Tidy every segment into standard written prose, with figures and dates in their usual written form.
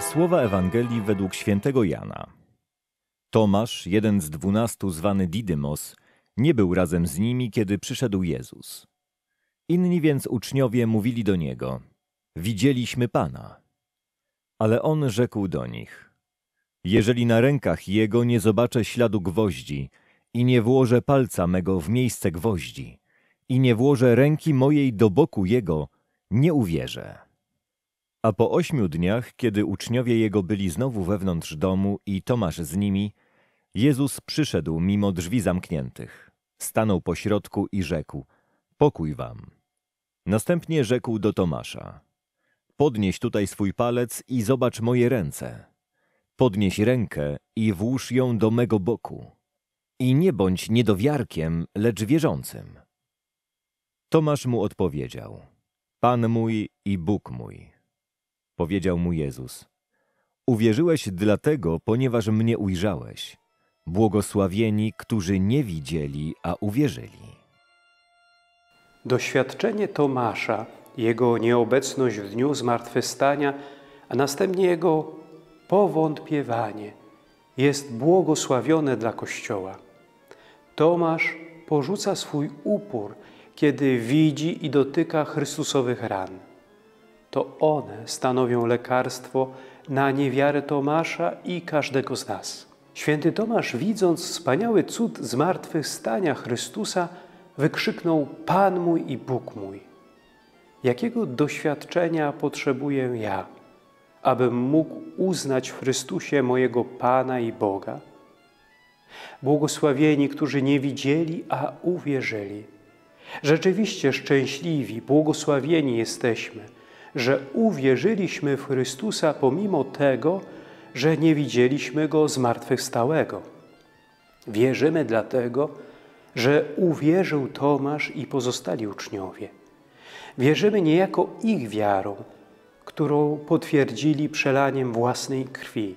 Słowa Ewangelii według świętego Jana. Tomasz, jeden z 12 zwany Didymos, nie był razem z nimi, kiedy przyszedł Jezus. Inni więc uczniowie mówili do Niego: widzieliśmy Pana. Ale On rzekł do nich: jeżeli na rękach Jego nie zobaczę śladu gwoździ i nie włożę palca mego w miejsce gwoździ i nie włożę ręki mojej do boku Jego, nie uwierzę. A po 8 dniach, kiedy uczniowie Jego byli znowu wewnątrz domu i Tomasz z nimi, Jezus przyszedł mimo drzwi zamkniętych. Stanął pośrodku i rzekł: pokój wam. Następnie rzekł do Tomasza: podnieś tutaj swój palec i zobacz moje ręce. Podnieś rękę i włóż ją do mego boku. I nie bądź niedowiarkiem, lecz wierzącym. Tomasz mu odpowiedział: Pan mój i Bóg mój. Powiedział mu Jezus: uwierzyłeś dlatego, ponieważ mnie ujrzałeś. Błogosławieni, którzy nie widzieli, a uwierzyli. Doświadczenie Tomasza, jego nieobecność w dniu zmartwychwstania, a następnie jego powątpiewanie jest błogosławione dla Kościoła. Tomasz porzuca swój upór, kiedy widzi i dotyka Chrystusowych ran. To one stanowią lekarstwo na niewiarę Tomasza i każdego z nas. Święty Tomasz, widząc wspaniały cud zmartwychwstania Chrystusa, wykrzyknął: Pan mój i Bóg mój. Jakiego doświadczenia potrzebuję ja, abym mógł uznać w Chrystusie mojego Pana i Boga? Błogosławieni, którzy nie widzieli, a uwierzyli. Rzeczywiście szczęśliwi, błogosławieni jesteśmy, że uwierzyliśmy w Chrystusa pomimo tego, że nie widzieliśmy Go zmartwychwstałego. Wierzymy dlatego, że uwierzył Tomasz i pozostali uczniowie. Wierzymy niejako ich wiarą, którą potwierdzili przelaniem własnej krwi.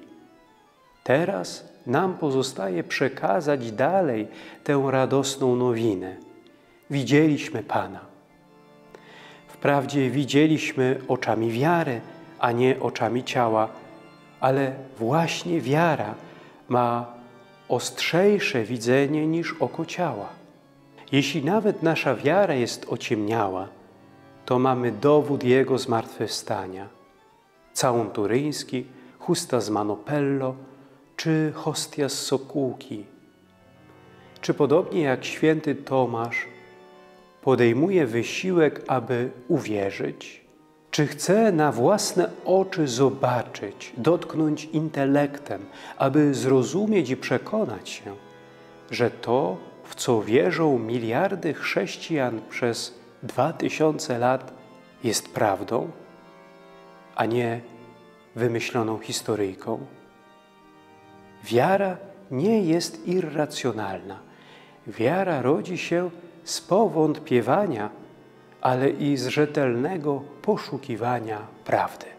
Teraz nam pozostaje przekazać dalej tę radosną nowinę. Widzieliśmy Pana. Wprawdzie widzieliśmy oczami wiary, a nie oczami ciała, ale właśnie wiara ma ostrzejsze widzenie niż oko ciała. Jeśli nawet nasza wiara jest ociemniała, to mamy dowód Jego zmartwychwstania. Całun turyński, chusta z Manopello czy hostia z Sokółki. Czy podobnie jak święty Tomasz podejmuje wysiłek, aby uwierzyć? Czy chce na własne oczy zobaczyć, dotknąć intelektem, aby zrozumieć i przekonać się, że to, w co wierzą miliardy chrześcijan przez 2000 lat, jest prawdą, a nie wymyśloną historyjką? Wiara nie jest irracjonalna. Wiara rodzi się z powątpiewania, ale i z rzetelnego poszukiwania prawdy.